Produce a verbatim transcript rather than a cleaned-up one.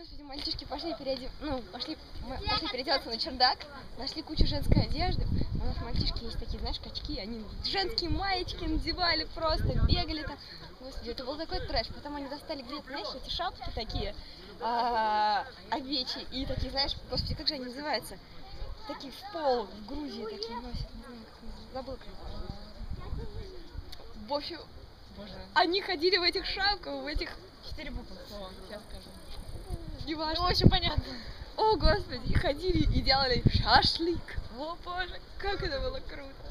господи, мальчишки пошли переодев... ну, пошли, мы пошли переодеваться на чердак, нашли кучу женской одежды. У нас мальчишки есть такие, знаешь, качки, они женские маечки надевали просто, бегали там. Господи, это был такой трэш. Потом они достали где-то, знаешь, эти шапки такие, а, овечьи, и такие, знаешь, господи, как же они называются? Такие в пол, в Грузии такие носят, не знаю, как называется, забыла как. В общем, Боже. Они ходили в этих шапках, в этих... Четыре буквы слова, сейчас скажу. Не важно. Ну, очень понятно. О, господи, и ходили и делали шашлык. О, боже, как это было круто.